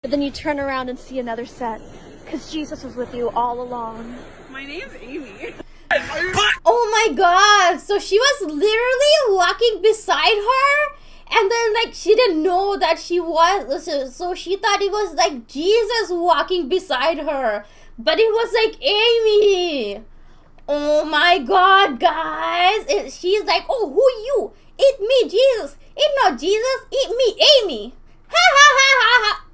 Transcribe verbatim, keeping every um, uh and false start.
But then you turn around and see another set, because Jesus was with you all along. My name's Amy. Oh my god, so she was literally walking beside her, and then like she didn't know that she was, so, so she thought it was like Jesus walking beside her, but it was like Amy. Oh my god, guys. It, she's like, oh, who you? Eat me, Jesus. Eat not Jesus, eat me, Amy. Ha ha ha ha ha.